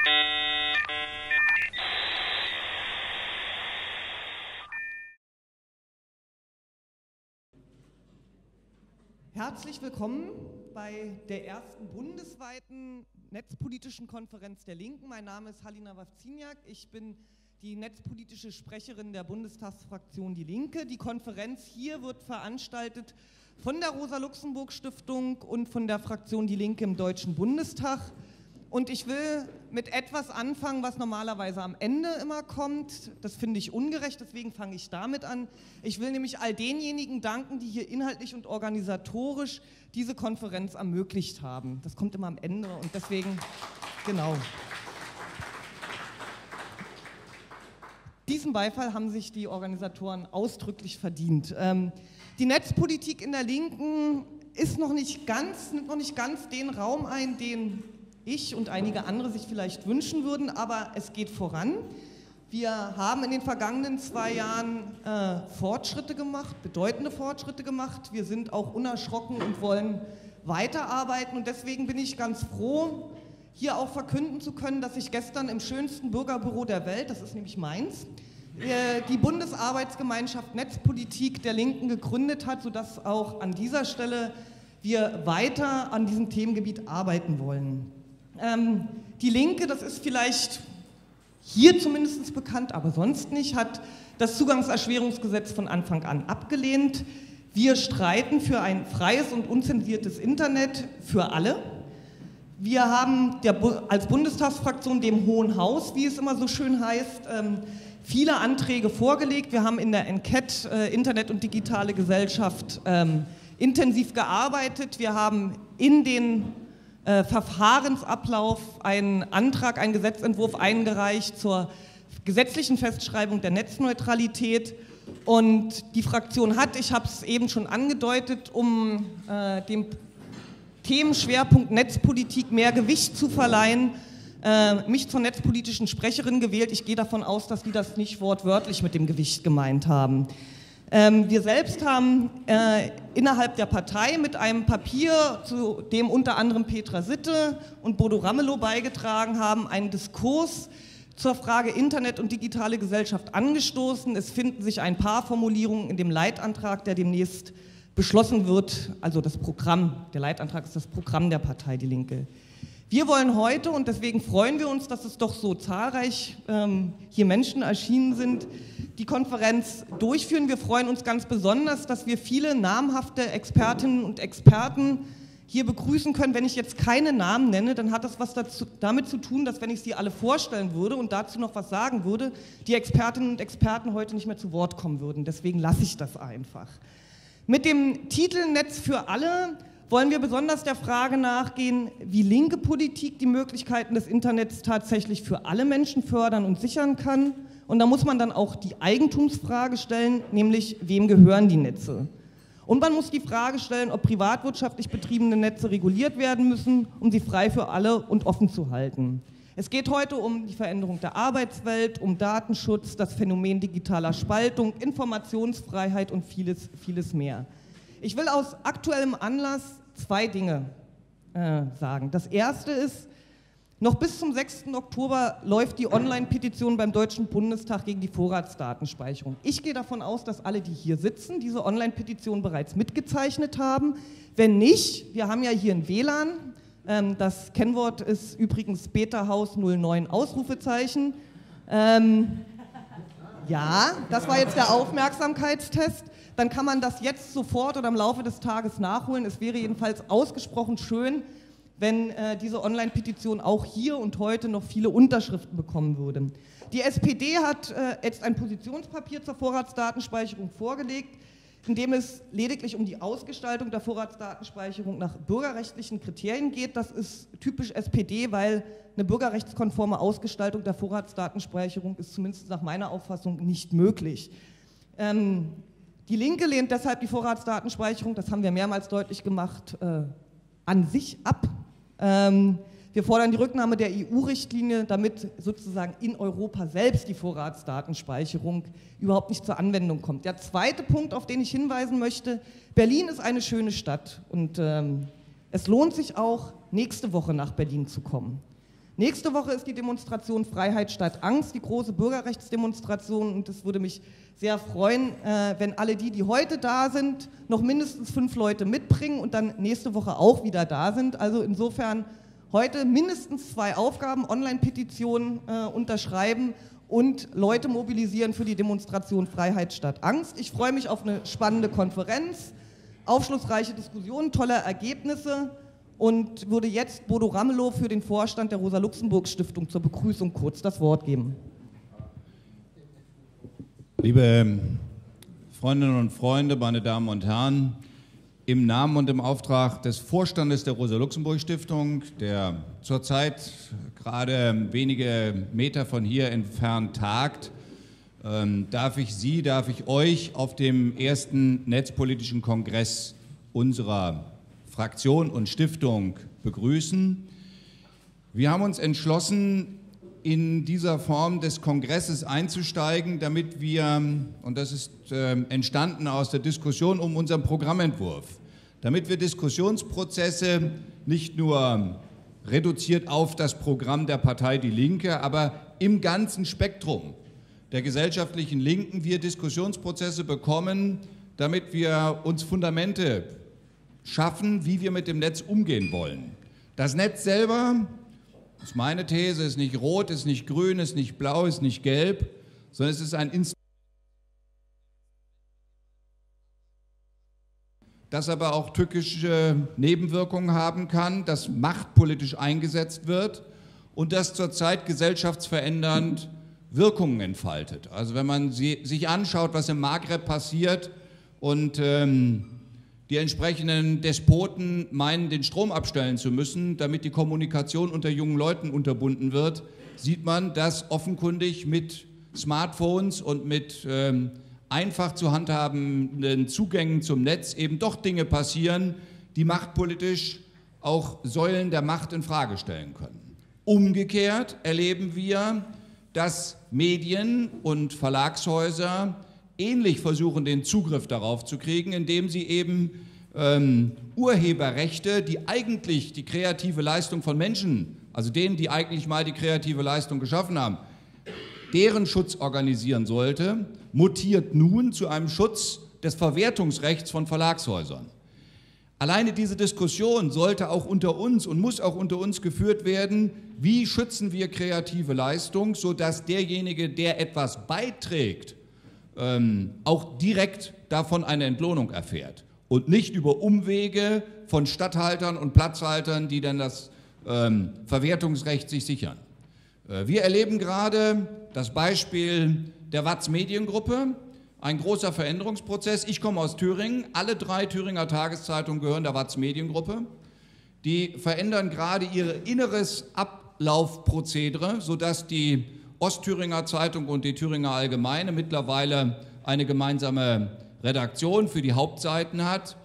Herzlich willkommen bei der ersten bundesweiten netzpolitischen Konferenz der Linken. Mein Name ist Halina Wawczyniak, ich bin die netzpolitische Sprecherin der Bundestagsfraktion Die Linke. Die Konferenz hier wird veranstaltet von der Rosa-Luxemburg-Stiftung und von der Fraktion Die Linke im Deutschen Bundestag. Und ich will mit etwas anfangen, was normalerweise am Ende immer kommt. Das finde ich ungerecht, deswegen fange ich damit an. Ich will nämlich all denjenigen danken, die hier inhaltlich und organisatorisch diese Konferenz ermöglicht haben. Das kommt immer am Ende und deswegen, genau. Diesen Beifall haben sich die Organisatoren ausdrücklich verdient. Die Netzpolitik in der Linken nimmt noch nicht ganz den Raum ein, den ich und einige andere sich vielleicht wünschen würden, aber es geht voran. Wir haben in den vergangenen 2 Jahren Fortschritte gemacht, bedeutende Fortschritte gemacht. Wir sind auch unerschrocken und wollen weiterarbeiten und deswegen bin ich ganz froh, hier auch verkünden zu können, dass sich gestern im schönsten Bürgerbüro der Welt, das ist nämlich Mainz, die Bundesarbeitsgemeinschaft Netzpolitik der Linken gegründet hat, sodass auch an dieser Stelle wir weiter an diesem Themengebiet arbeiten wollen. Die Linke, das ist vielleicht hier zumindest bekannt, aber sonst nicht, hat das Zugangserschwerungsgesetz von Anfang an abgelehnt. Wir streiten für ein freies und unzensiertes Internet für alle. Wir haben als Bundestagsfraktion dem Hohen Haus, wie es immer so schön heißt, viele Anträge vorgelegt. Wir haben in der Enquete Internet und digitale Gesellschaft intensiv gearbeitet. Wir haben in den Verfahrensablauf einen Antrag, einen Gesetzentwurf eingereicht zur gesetzlichen Festschreibung der Netzneutralität. Und die Fraktion hat, ich habe es eben schon angedeutet, um dem Themenschwerpunkt Netzpolitik mehr Gewicht zu verleihen, mich zur netzpolitischen Sprecherin gewählt. Ich gehe davon aus, dass die das nicht wortwörtlich mit dem Gewicht gemeint haben. Wir selbst haben innerhalb der Partei mit einem Papier, zu dem unter anderem Petra Sitte und Bodo Ramelow beigetragen haben, einen Diskurs zur Frage Internet und digitale Gesellschaft angestoßen. Es finden sich ein paar Formulierungen in dem Leitantrag, der demnächst beschlossen wird, also das Programm, der Leitantrag ist das Programm der Partei Die Linke. Wir wollen heute, und deswegen freuen wir uns, dass es doch so zahlreich hier Menschen erschienen sind, die Konferenz durchführen. Wir freuen uns ganz besonders, dass wir viele namhafte Expertinnen und Experten hier begrüßen können. Wenn ich jetzt keine Namen nenne, dann hat das was damit zu tun, dass wenn ich sie alle vorstellen würde und dazu noch was sagen würde, die Expertinnen und Experten heute nicht mehr zu Wort kommen würden. Deswegen lasse ich das einfach. Mit dem Titel Netz für alle wollen wir besonders der Frage nachgehen, wie linke Politik die Möglichkeiten des Internets tatsächlich für alle Menschen fördern und sichern kann. Und da muss man dann auch die Eigentumsfrage stellen, nämlich wem gehören die Netze? Und man muss die Frage stellen, ob privatwirtschaftlich betriebene Netze reguliert werden müssen, um sie frei für alle und offen zu halten. Es geht heute um die Veränderung der Arbeitswelt, um Datenschutz, das Phänomen digitaler Spaltung, Informationsfreiheit und vieles, vieles mehr. Ich will aus aktuellem Anlass 2 Dinge sagen. Das erste ist, noch bis zum 6. Oktober läuft die Online-Petition beim Deutschen Bundestag gegen die Vorratsdatenspeicherung. Ich gehe davon aus, dass alle, die hier sitzen, diese Online-Petition bereits mitgezeichnet haben. Wenn nicht, wir haben ja hier ein WLAN. Das Kennwort ist übrigens Beta-Haus 09 Ausrufezeichen. Ja, das war jetzt der Aufmerksamkeitstest. Dann kann man das jetzt sofort oder im Laufe des Tages nachholen. Es wäre jedenfalls ausgesprochen schön, wenn diese Online-Petition auch hier und heute noch viele Unterschriften bekommen würde. Die SPD hat jetzt ein Positionspapier zur Vorratsdatenspeicherung vorgelegt, in dem es lediglich um die Ausgestaltung der Vorratsdatenspeicherung nach bürgerrechtlichen Kriterien geht. Das ist typisch SPD, weil eine bürgerrechtskonforme Ausgestaltung der Vorratsdatenspeicherung ist zumindest nach meiner Auffassung nicht möglich. Die Linke lehnt deshalb die Vorratsdatenspeicherung, das haben wir mehrmals deutlich gemacht, an sich ab. Wir fordern die Rücknahme der EU-Richtlinie, damit sozusagen in Europa selbst die Vorratsdatenspeicherung überhaupt nicht zur Anwendung kommt. Der zweite Punkt, auf den ich hinweisen möchte: Berlin ist eine schöne Stadt und es lohnt sich auch, nächste Woche nach Berlin zu kommen. Nächste Woche ist die Demonstration Freiheit statt Angst, die große Bürgerrechtsdemonstration, und es würde mich sehr freuen, wenn alle die heute da sind, noch mindestens 5 Leute mitbringen und dann nächste Woche auch wieder da sind. Also insofern heute mindestens 2 Aufgaben: Online-Petitionen unterschreiben und Leute mobilisieren für die Demonstration Freiheit statt Angst. Ich freue mich auf eine spannende Konferenz, aufschlussreiche Diskussionen, tolle Ergebnisse und würde jetzt Bodo Ramelow für den Vorstand der Rosa-Luxemburg-Stiftung zur Begrüßung kurz das Wort geben. Liebe Freundinnen und Freunde, meine Damen und Herren, im Namen und im Auftrag des Vorstandes der Rosa-Luxemburg-Stiftung, der zurzeit gerade wenige Meter von hier entfernt tagt, darf ich euch auf dem ersten netzpolitischen Kongress unserer Fraktion und Stiftung begrüßen. Wir haben uns entschlossen, in dieser Form des Kongresses einzusteigen, damit wir, und das ist entstanden aus der Diskussion um unseren Programmentwurf, damit wir Diskussionsprozesse nicht nur reduziert auf das Programm der Partei Die Linke, aber im ganzen Spektrum der gesellschaftlichen Linken wir Diskussionsprozesse bekommen, damit wir uns Fundamente schaffen, wie wir mit dem Netz umgehen wollen. Das Netz selber, das ist meine These, ist nicht rot, ist nicht grün, ist nicht blau, ist nicht gelb, sondern es ist ein Instrument, das aber auch tückische Nebenwirkungen haben kann, das machtpolitisch eingesetzt wird und das zurzeit gesellschaftsverändernd Wirkungen entfaltet. Also wenn man sich anschaut, was im Maghreb passiert und die entsprechenden Despoten meinen, den Strom abstellen zu müssen, damit die Kommunikation unter jungen Leuten unterbunden wird, sieht man, dass offenkundig mit Smartphones und mit einfach zu handhabenden Zugängen zum Netz eben doch Dinge passieren, die machtpolitisch auch Säulen der Macht in Frage stellen können. Umgekehrt erleben wir, dass Medien und Verlagshäuser ähnlich versuchen, den Zugriff darauf zu kriegen, indem sie eben Urheberrechte, die eigentlich die kreative Leistung von Menschen, also denen, die eigentlich mal die kreative Leistung geschaffen haben, deren Schutz organisieren sollte, mutiert nun zu einem Schutz des Verwertungsrechts von Verlagshäusern. Alleine diese Diskussion sollte auch unter uns und muss auch unter uns geführt werden, wie schützen wir kreative Leistung, sodass derjenige, der etwas beiträgt, auch direkt davon eine Entlohnung erfährt und nicht über Umwege von Statthaltern und Platzhaltern, die dann das Verwertungsrecht sich sichern. Wir erleben gerade das Beispiel der Watz Mediengruppe, ein großer Veränderungsprozess. Ich komme aus Thüringen, alle 3 Thüringer Tageszeitungen gehören der Watz Mediengruppe. Die verändern gerade ihr inneres Ablaufprozedere, sodass die Ostthüringer Zeitung und die Thüringer Allgemeine mittlerweile eine gemeinsame Redaktion für die Hauptseiten hat.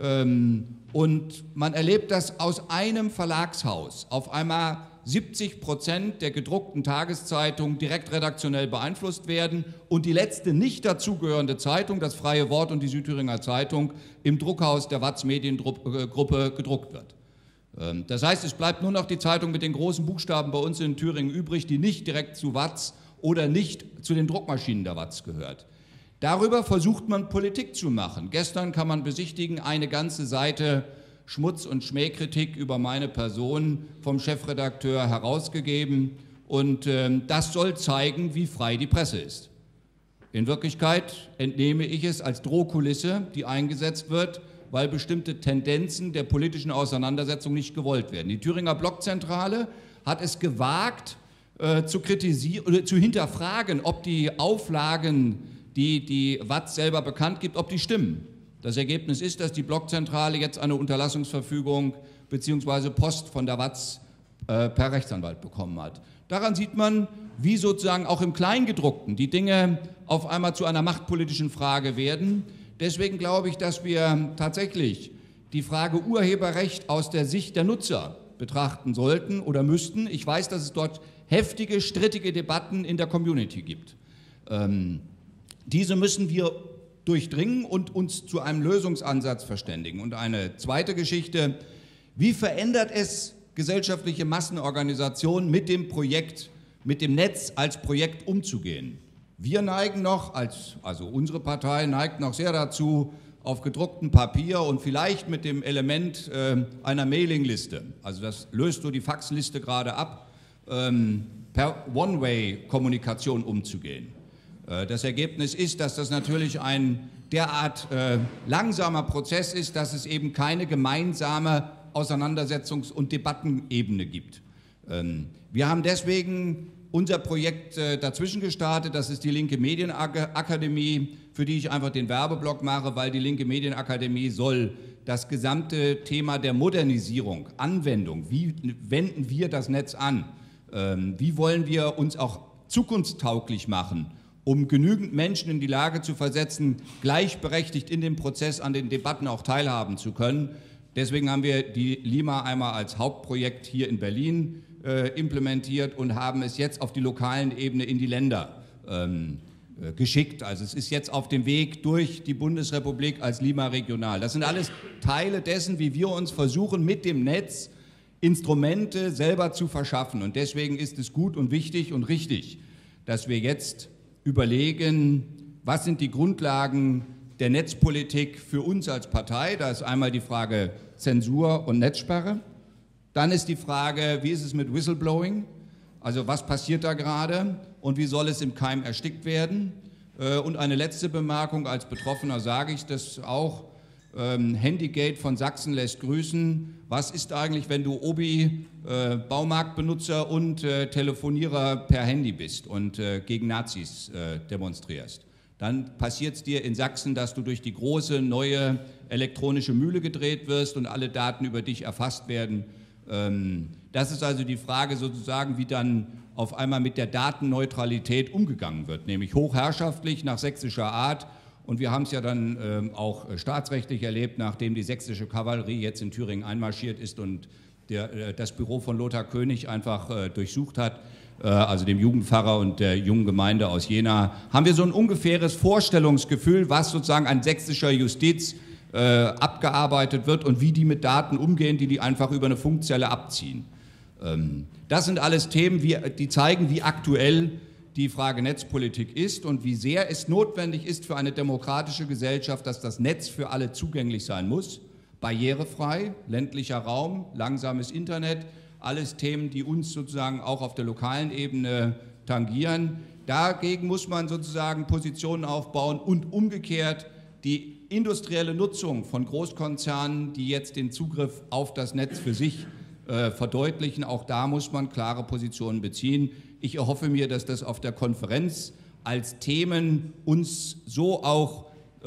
Und man erlebt, dass aus einem Verlagshaus auf einmal 70% der gedruckten Tageszeitungen direkt redaktionell beeinflusst werden und die letzte nicht dazugehörende Zeitung, das Freie Wort und die Südthüringer Zeitung, im Druckhaus der Watz Mediengruppe gedruckt wird. Das heißt, es bleibt nur noch die Zeitung mit den großen Buchstaben bei uns in Thüringen übrig, die nicht direkt zu Watz oder nicht zu den Druckmaschinen der Watz gehört. Darüber versucht man Politik zu machen. Gestern kann man besichtigen, eine ganze Seite Schmutz- und Schmähkritik über meine Person vom Chefredakteur herausgegeben und das soll zeigen, wie frei die Presse ist. In Wirklichkeit entnehme ich es als Drohkulisse, die eingesetzt wird, weil bestimmte Tendenzen der politischen Auseinandersetzung nicht gewollt werden. Die Thüringer Blockzentrale hat es gewagt, zu kritisieren oder zu hinterfragen, ob die Auflagen, die die Watz selber bekannt gibt, ob die stimmen. Das Ergebnis ist, dass die Blockzentrale jetzt eine Unterlassungsverfügung bzw. Post von der Watz per Rechtsanwalt bekommen hat. Daran sieht man, wie sozusagen auch im Kleingedruckten die Dinge auf einmal zu einer machtpolitischen Frage werden. Deswegen glaube ich, dass wir tatsächlich die Frage Urheberrecht aus der Sicht der Nutzer betrachten sollten oder müssten. Ich weiß, dass es dort heftige, strittige Debatten in der Community gibt. Diese müssen wir durchdringen und uns zu einem Lösungsansatz verständigen. Und eine zweite Geschichte: Wie verändert es gesellschaftliche Massenorganisation mit dem Projekt, mit dem Netz als Projekt umzugehen. Wir neigen noch, also unsere Partei neigt noch sehr dazu, auf gedrucktem Papier und vielleicht mit dem Element einer Mailingliste, also das löst du die Faxliste gerade ab, per One-Way-Kommunikation umzugehen. Das Ergebnis ist, dass das natürlich ein derart langsamer Prozess ist, dass es eben keine gemeinsame Auseinandersetzungs- und Debattenebene gibt. Wir haben deswegen unser Projekt dazwischen gestartet, das ist die Linke Medienakademie, für die ich einfach den Werbeblock mache, weil die Linke Medienakademie soll das gesamte Thema der Modernisierung, Anwendung, wie wenden wir das Netz an, wie wollen wir uns auch zukunftstauglich machen, um genügend Menschen in die Lage zu versetzen, gleichberechtigt in dem Prozess an den Debatten auch teilhaben zu können. Deswegen haben wir die LIMA einmal als Hauptprojekt hier in Berlin implementiert und haben es jetzt auf die lokalen Ebene in die Länder geschickt. Also es ist jetzt auf dem Weg durch die Bundesrepublik als LIMA regional. Das sind alles Teile dessen, wie wir uns versuchen, mit dem Netz Instrumente selber zu verschaffen. Und deswegen ist es gut und wichtig und richtig, dass wir jetzt überlegen, was sind die Grundlagen der Netzpolitik für uns als Partei. Da ist einmal die Frage Zensur und Netzsperre. Dann ist die Frage, wie ist es mit Whistleblowing? Also was passiert da gerade und wie soll es im Keim erstickt werden? Und eine letzte Bemerkung, als Betroffener sage ich das auch, Handygate von Sachsen lässt grüßen. Was ist eigentlich, wenn du Obi, Baumarktbenutzer und Telefonierer per Handy bist und gegen Nazis demonstrierst? Dann passiert es dir in Sachsen, dass du durch die große neue elektronische Mühle gedreht wirst und alle Daten über dich erfasst werden. Das ist also die Frage sozusagen, wie dann auf einmal mit der Datenneutralität umgegangen wird, nämlich hochherrschaftlich nach sächsischer Art. Und wir haben es ja dann auch staatsrechtlich erlebt, nachdem die sächsische Kavallerie jetzt in Thüringen einmarschiert ist und das Büro von Lothar König einfach durchsucht hat, also dem Jugendpfarrer und der jungen Gemeinde aus Jena, haben wir so ein ungefähres Vorstellungsgefühl, was sozusagen an sächsischer Justiz abgearbeitet wird und wie die mit Daten umgehen, die einfach über eine Funkzelle abziehen. Das sind alles Themen, die zeigen, wie aktuell die Frage Netzpolitik ist und wie sehr es notwendig ist für eine demokratische Gesellschaft, dass das Netz für alle zugänglich sein muss, barrierefrei, ländlicher Raum, langsames Internet, alles Themen, die uns sozusagen auch auf der lokalen Ebene tangieren. Dagegen muss man sozusagen Positionen aufbauen und umgekehrt die industrielle Nutzung von Großkonzernen, die jetzt den Zugriff auf das Netz für sich verdeutlichen. Auch da muss man klare Positionen beziehen. Ich erhoffe mir, dass das auf der Konferenz als Themen uns so auch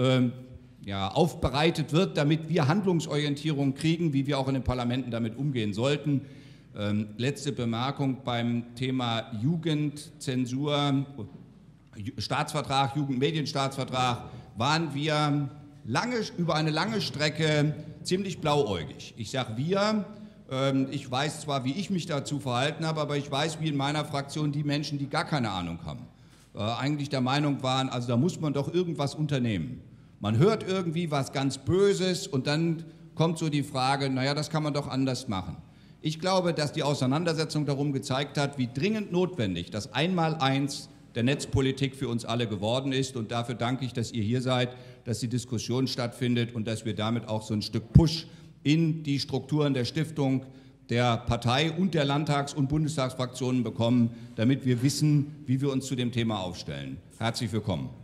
aufbereitet wird, damit wir Handlungsorientierung kriegen, wie wir auch in den Parlamenten damit umgehen sollten. Letzte Bemerkung beim Thema Jugendzensur, Staatsvertrag, Jugendmedienstaatsvertrag, waren wir über eine lange Strecke ziemlich blauäugig. Ich sage wir, ich weiß zwar, wie ich mich dazu verhalten habe, aber ich weiß, wie in meiner Fraktion die Menschen, die gar keine Ahnung haben, eigentlich der Meinung waren, also da muss man doch irgendwas unternehmen. Man hört irgendwie was ganz Böses und dann kommt so die Frage, naja, das kann man doch anders machen. Ich glaube, dass die Auseinandersetzung darum gezeigt hat, wie dringend notwendig das Einmaleins der Netzpolitik für uns alle geworden ist. Und dafür danke ich, dass ihr hier seid, dass die Diskussion stattfindet und dass wir damit auch so ein Stück Push in die Strukturen der Stiftung, der Partei und der Landtags- und Bundestagsfraktionen bekommen, damit wir wissen, wie wir uns zu dem Thema aufstellen. Herzlich willkommen.